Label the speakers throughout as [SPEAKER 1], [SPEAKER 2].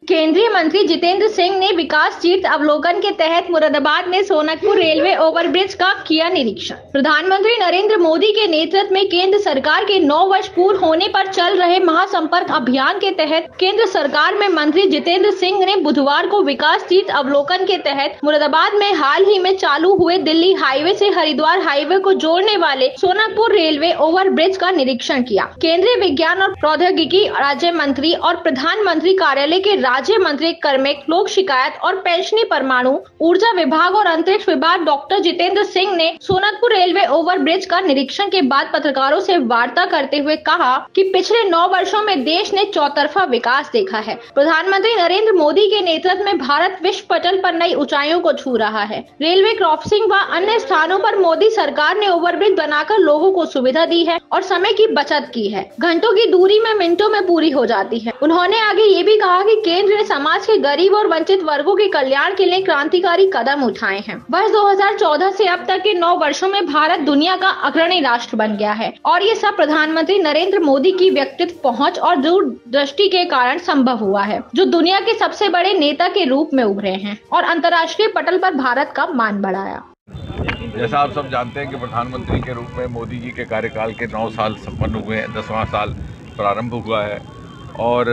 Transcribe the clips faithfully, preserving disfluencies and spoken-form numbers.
[SPEAKER 1] केंद्रीय मंत्री जितेंद्र सिंह ने विकास तीर्थ अवलोकन के तहत मुरादाबाद में सोनकपुर रेलवे ओवरब्रिज का किया निरीक्षण। प्रधानमंत्री नरेंद्र मोदी के नेतृत्व में केंद्र सरकार के नौ वर्ष पूर्ण होने पर चल रहे महासंपर्क अभियान के तहत केंद्र सरकार में मंत्री जितेंद्र सिंह ने बुधवार को विकास तीर्थ अवलोकन के तहत मुरादाबाद में हाल ही में चालू हुए दिल्ली हाईवे से हरिद्वार हाईवे को जोड़ने वाले सोनकपुर रेलवे ओवरब्रिज का निरीक्षण किया। केंद्रीय विज्ञान और प्रौद्योगिकी राज्य मंत्री और प्रधानमंत्री कार्यालय के राज्य मंत्री कार्मिक, लोक शिकायत और पेंशनी, परमाणु ऊर्जा विभाग और अंतरिक्ष विभाग डॉक्टर जितेंद्र सिंह ने सोनकपुर रेलवे ओवरब्रिज का निरीक्षण के बाद पत्रकारों से वार्ता करते हुए कहा कि पिछले नौ वर्षों में देश ने चौतरफा विकास देखा है। प्रधानमंत्री नरेंद्र मोदी के नेतृत्व में भारत विश्व पटल पर नई ऊंचाइयों को छू रहा है। रेलवे क्रॉसिंग व अन्य स्थानों पर मोदी सरकार ने ओवरब्रिज बनाकर लोगों को सुविधा दी है और समय की बचत की है। घंटों की दूरी में मिनटों में पूरी हो जाती है। उन्होंने आगे ये भी कहा कि केंद्र ने समाज के गरीब और वंचित वर्गों के कल्याण के लिए क्रांतिकारी कदम उठाए हैं। वर्ष दो हज़ार चौदह से अब तक के नौ वर्षों में भारत दुनिया का अग्रणी राष्ट्र बन गया है और ये सब प्रधानमंत्री नरेंद्र मोदी की व्यक्तित्व, पहुंच और दूरदृष्टि के कारण संभव हुआ है, जो दुनिया के सबसे बड़े नेता के रूप में उभरे हैं और अंतर्राष्ट्रीय पटल पर भारत का मान बढ़ाया।
[SPEAKER 2] जैसा आप सब जानते हैं कि प्रधानमंत्री के रूप में मोदी जी के कार्यकाल के नौ साल संपन्न हुए हैं, दसवां साल प्रारंभ हुआ है और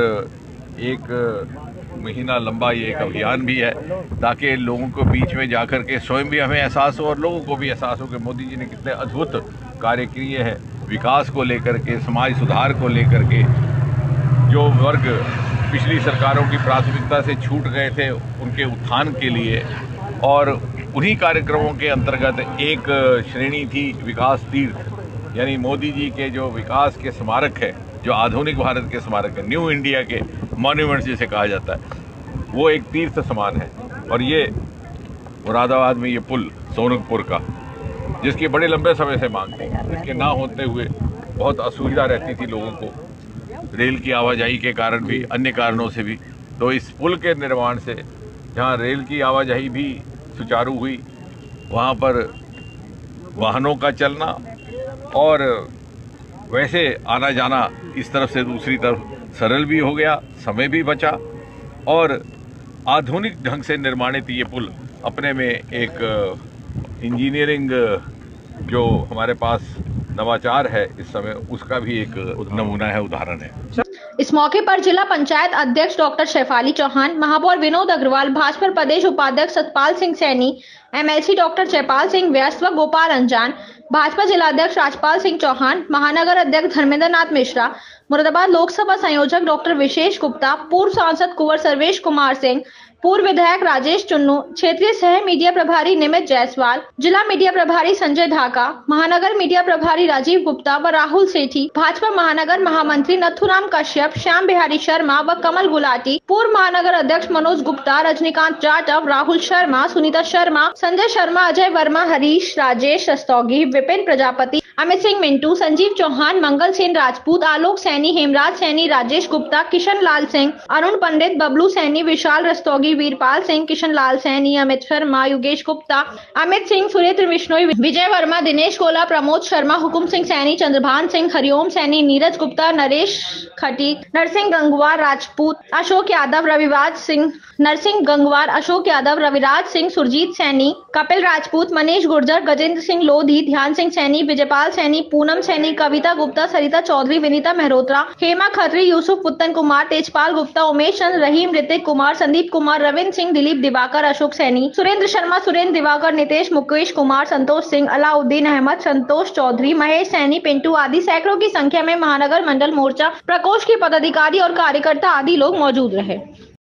[SPEAKER 2] एक महीना लंबा ये एक अभियान भी है ताकि लोगों को बीच में जाकर के स्वयं भी हमें एहसास हो और लोगों को भी एहसास हो कि मोदी जी ने कितने अद्भुत कार्य किए हैं विकास को लेकर के, समाज सुधार को लेकर के। जो वर्ग पिछली सरकारों की प्राथमिकता से छूट गए थे उनके उत्थान के लिए, और उन्हीं कार्यक्रमों के अंतर्गत एक श्रेणी थी विकास तीर्थ, यानी मोदी जी के जो विकास के स्मारक है, जो आधुनिक भारत के स्मारक है, न्यू इंडिया के मॉन्यूमेंट्स जिसे कहा जाता है, वो एक तीर्थ समान है। और ये मुरादाबाद में ये पुल सोनकपुर का, जिसकी बड़े लंबे समय से मांग थी, जिसके ना होते हुए बहुत असुविधा रहती थी लोगों को, रेल की आवाजाही के कारण भी, अन्य कारणों से भी। तो इस पुल के निर्माण से जहाँ रेल की आवाजाही भी सुचारू हुई, वहाँ पर वाहनों का चलना और वैसे आना जाना इस तरफ से दूसरी तरफ सरल भी हो गया, समय भी बचा और आधुनिक ढंग से निर्माणित ये पुल अपने में एक इंजीनियरिंग जो हमारे पास नवाचार है इस समय, उसका भी एक नमूना है, उदाहरण है।
[SPEAKER 1] इस मौके पर जिला पंचायत अध्यक्ष डॉक्टर शेफाली चौहान, महापौर विनोद अग्रवाल, भाजपा प्रदेश उपाध्यक्ष सतपाल सिंह सैनी, एमएलसी डॉक्टर जयपाल सिंह व्यस्त व गोपाल अंजान, भाजपा जिलाध्यक्ष राजपाल सिंह चौहान, महानगर अध्यक्ष धर्मेंद्र नाथ मिश्रा, मुरादाबाद लोकसभा संयोजक डॉक्टर विशेष गुप्ता, पूर्व सांसद कुंवर सर्वेश कुमार सिंह, पूर्व विधायक राजेश चुन्नू, क्षेत्रीय सह मीडिया प्रभारी निमित जायसवाल, जिला मीडिया प्रभारी संजय ढाका, महानगर मीडिया प्रभारी राजीव गुप्ता व राहुल सेठी, भाजपा महानगर महामंत्री नथुराम कश्यप, श्याम बिहारी शर्मा व कमल गुलाटी, पूर्व महानगर अध्यक्ष मनोज गुप्ता, रजनीकांत जाटव, राहुल शर्मा, सुनीता शर्मा, संजय शर्मा, अजय वर्मा, हरीश, राजेश रस्तोगी, विपिन प्रजापति, अमित सिंह मिंटू, संजीव चौहान, मंगल सेन राजपूत, आलोक सैनी, हेमराज सैनी, राजेश गुप्ता, किशन लाल सिंह, अरुण पंडित, बबलू सैनी, विशाल रस्तोगी, वीरपाल सिंह, किशन लाल सैनी, अमित शर्मा, योगेश गुप्ता, अमित सिंह, सुरेंद्र बिश्नोई, विजय वर्मा, दिनेश कोला, प्रमोद शर्मा, हुकुम सिंह सैनी, चंद्रभान सिंह, हरिओम सैनी, नीरज गुप्ता, नरेश खटीक, नरसिंह गंगवार राजपूत, अशोक यादव, रविराज सिंह, नरसिंह गंगवार, अशोक यादव, रविराज सिंह, सुरजीत सैनी, कपिल राजपूत, मनीष गुर्जर, गजेंद्र सिंह लोधी, ध्यान सिंह सैनी, विजयपाल सैनी, पूनम सैनी, कविता गुप्ता, सरिता चौधरी, विनीता मेहरोत्रा, हेमा खत्री, यूसुफ पुत्तन कुमार, तेजपाल गुप्ता, उमेश चंद्र, रहीम, ऋतिक कुमार, संदीप कुमार, रविंद्र सिंह, दिलीप दिवाकर, अशोक सैनी, सुरेंद्र शर्मा, सुरेंद्र दिवाकर, नितेश, मुकेश कुमार, संतोष सिंह, अलाउद्दीन अहमद, संतोष चौधरी, महेश सैनी, पिंटू आदि सैकड़ों की संख्या में महानगर मंडल मोर्चा प्रकोष्ठ के पदाधिकारी और कार्यकर्ता आदि लोग मौजूद रहे।